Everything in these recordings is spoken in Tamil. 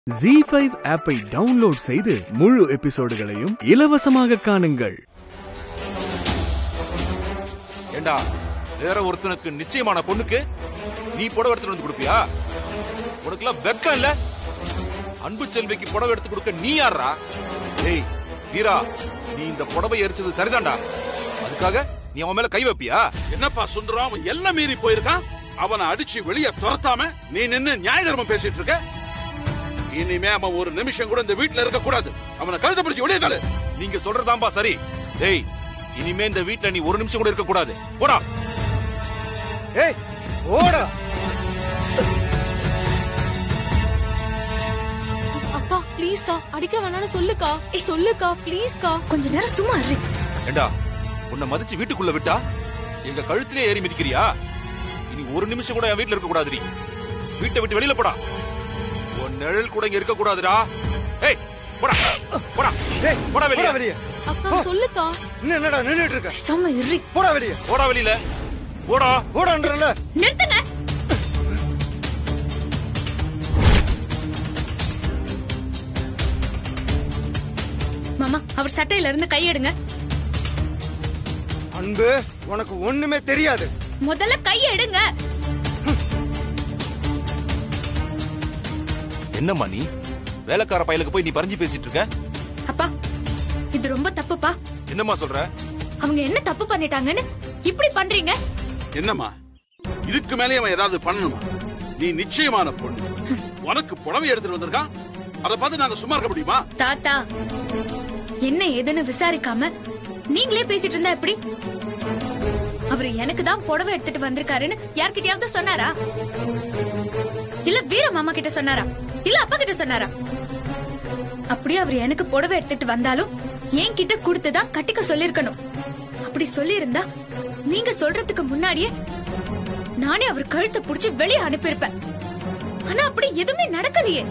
Zee5 ஆப்பை டவுன்லோட் செய்து முழு எபிசோடுகளையும் இலவசமாக காணுங்கள். ஏண்டா வேற ஒருத்தனுக்கு நிச்சயமான பொண்ணுக்கு நீ புடவை எடுத்து வந்து கொடுப்பியா? உனக்குலாம் வெக்கம் இல்ல? அன்பு செல்விக்கு புடவை எடுத்து கொடுக்க நீ யாரா? ஏய் வீரா, நீ இந்த புடவை எரிச்சது சரிதான்டா. அதுக்காக நீ அவன் மேல கை வைப்பியா? என்னப்பா சுந்தரம், அவன் எல்லாம் மீறி போயிருக்கான். அவனை அடிச்சு வெளியே துரத்தாம நீ நின்னு நியாய தர்மம் பேசிட்டு இருக்க. இனிமே அவன் ஒரு நிமிஷம் கூட இந்த வீட்டுல இருக்க கூடாது. அவனை கழுத்தை பிடிச்சு வெளியே தள்ளு. நீங்க சொல்றதாம்பா சரி. டேய், இனிமே இந்த வீட்டுல நீ ஒரு நிமிஷம் கூட இருக்க கூடாது. போடா. ஏய் ஓடா. அக்கா ப்ளீஸ் கா, அடிக்க வேணாம்னு சொல்லுக்கா. சொல்லுக்கா ப்ளீஸ் கா. கொஞ்ச நேரம் சும்மா இரு. ஏண்டா உன்னை மதிச்சு வீட்டுக்குள்ள விட்டா எங்க கழுத்திலே ஏறி மிதிக்கிறியா? இனி ஒரு நிமிஷம் கூட என் வீட்டுல இருக்க கூடாது. வீட்டை விட்டு வெளியில போடா. உன் நிழல் கூட இங்க இருக்க கூடாதுடா. ஏய் போடா போடா. டேய் போடா வெளிய. அக்கா சொல்லுக்கா. இன்னும் என்னடா நின்னுட்டு இருக்க? சும்மா இரு. போடா வெளிய. போடா வெளியில. போடா போடான்றல. நிறுத்துங்க. மாமா, அவர் சட்டையில இருந்து கை எடுங்க. அன்பு, உனக்கு ஒண்ணுமே தெரியாது. முதல்ல கை எடுங்க. என்னம்மா நீ வேலைக்கார பயலுக்கு போய் நீ பறிஞ்சு பேசிட்டு இருக்க? அப்பா, இது ரொம்ப தப்புப்பா. என்னம்மா சொல்ற? அவங்க என்ன தப்பு பண்ணிட்டாங்கன்னு இப்படி பண்றீங்க? என்னம்மா, இதுக்கு மேலே அவன் ஏதாவது பண்ணணுமா? நீ நிச்சயமான பொண்ணு. உனக்கு புடவை எடுத்துட்டு வந்திருக்கான். அதை பார்த்து நாங்க சும்மா இருக்க முடியுமா? தாத்தா, என்ன ஏதுன்னு விசாரிக்காம நீங்களே பேசிட்டு இருந்தா எப்படி? அவரு எனக்கு தான் புடவை எடுத்துட்டு வந்திருக்காருன்னு யார்கிட்டயாவது சொன்னாரா? இல்ல வீர மாமா கிட்ட சொன்னாரா? இல்ல அப்பா கிட்ட சொன்னாரா? அப்படியே அவர் எனக்கு புடவை எடுத்துட்டு வந்தாலும் என் கிட்ட கொடுத்துதான் கட்டிக்க சொல்லிருக்கணும். அப்படி சொல்லி இருந்தா நீங்க சொல்றதுக்கு முன்னாடியே நானே அவர் கழுத்தை புடிச்சு வெளியே அனுப்பியிருப்பேன். ஆனா அப்படி எதுவுமே நடக்கலையே.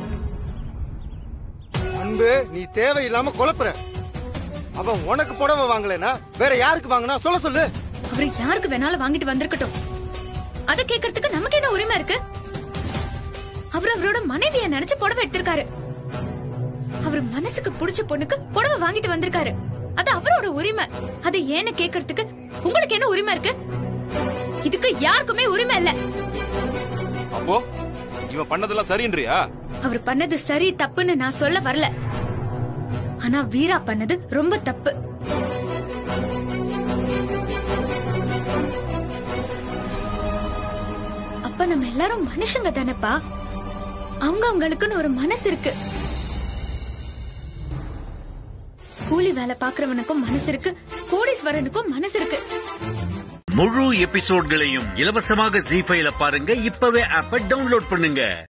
அன்பு, நீ தேவையில்லாம குழப்புற. அவன் உனக்கு புடவை வாங்கலனா வேற யாருக்கு வாங்கினா சொல்ல சொல்லு. அவரு யாருக்கு வேணாலும் வாங்கிட்டு வந்திருக்கட்டும். அத கேக்குறதுக்கு நமக்கு என்ன உரிமை இருக்கு? அவர் அவரோட மனைவிய நினைச்சு புடவை எடுத்திருக்காரு. அவர் மனசுக்கு பிடிச்ச பொண்ணுக்கு புடவை வாங்கிட்டு வந்திருக்காரு. அது அவரோட உரிமை. அதை ஏன்னு கேக்குறதுக்கு உங்களுக்கு என்ன உரிமை இருக்கு? இதுக்கு யாருக்குமே உரிமை இல்ல. அப்போ இவன் பண்ணதெல்லாம் சரின்றியா? அவர் பண்ணது சரி தப்புன்னு நான் சொல்ல வரல. ஆனா வீரா பண்ணது ரொம்ப தப்பு. அப்ப நம்ம எல்லாரும் மனுஷங்க தானப்பா. அவங்க அவங்களுக்குன்னு ஒரு மனசு இருக்கு. கூலி வேலை பாக்குறவனுக்கும் மனசு இருக்கு, கோடீஸ்வரனுக்கும் மனசு இருக்கு. முழு எபிசோட்களையும் இலவசமாக Zee5ல பாருங்க. இப்பவே ஆப்பை டவுன்லோட் பண்ணுங்க.